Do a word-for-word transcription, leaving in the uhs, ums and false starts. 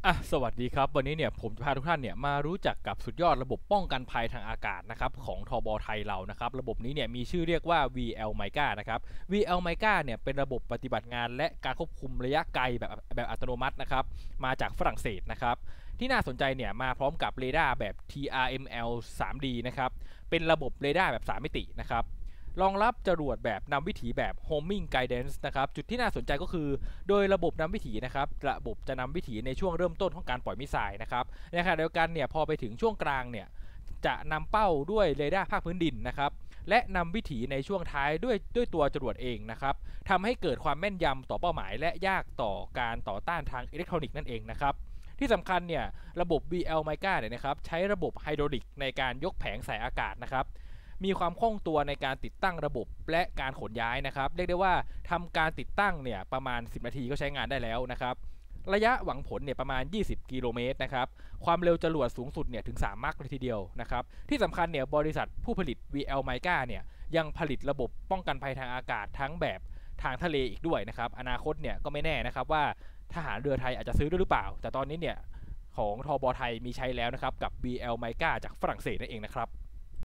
อ่ะสวัสดีครับวันนี้เนี่ยผมจะพาทุกท่านเนี่ยมารู้จักกับสุดยอดระบบป้องกันภัยทางอากาศนะครับของทบไทยเรานะครับระบบนี้เนี่ยมีชื่อเรียกว่า วี แอล Mica นะครับ วี แอล Mica เนี่ยเป็นระบบปฏิบัติงานและการควบคุมระยะไกลแบบแบบอัตโนมัตินะครับมาจากฝรั่งเศสนะครับที่น่าสนใจเนี่ยมาพร้อมกับเรดาร์แบบ ที อาร์ เอ็ม แอล ทรี ดี นะครับเป็นระบบเรดาร์แบบสามมิตินะครับรองรับจรวดแบบนำวิถีแบบ homing guidance นะครับจุดที่น่าสนใจก็คือโดยระบบนำวิถีนะครับระบบจะนำวิถีในช่วงเริ่มต้นของการปล่อยมิสไซล์นะครับในขณะเดียวกันเนี่ยพอไปถึงช่วงกลางเนี่ยจะนำเป้าด้วยเรดาร์ภาคพื้นดินนะครับและนำวิถีในช่วงท้ายด้วยด้วยตัวจรวดเองนะครับทำให้เกิดความแม่นยำต่อเป้าหมายและยากต่อการต่อต้านทางอิเล็กทรอนิกส์นั่นเองนะครับที่สำคัญเนี่ยระบบ วี แอล Mica เนี่ยนะครับใช้ระบบไฮดรอลิกในการยกแผงสายอากาศนะครับมีความคล่องตัวในการติดตั้งระบบและการขนย้ายนะครับเรียกได้ว่าทำการติดตั้งเนี่ยประมาณสิบนาทีก็ใช้งานได้แล้วนะครับระยะหวังผลเนี่ยประมาณยี่สิบกิโลเมตรนะครับความเร็วจรวดสูงสุดเนี่ยถึงสามมัคเลยทีเดียวนะครับที่สำคัญเนี่ยบริษัทผู้ผลิต วี แอล Mica เนี่ยยังผลิตระบบป้องกันภัยทางอากาศทั้งแบบทางทะเลอีกด้วยนะครับอนาคตเนี่ยก็ไม่แน่นะครับว่าทหารเรือไทยอาจจะซื้อด้วยหรือเปล่าแต่ตอนนี้เนี่ยของทบไทยมีใช้แล้วนะครับกับ วี แอล Mica จากฝรั่งเศสนั่นเองนะครับ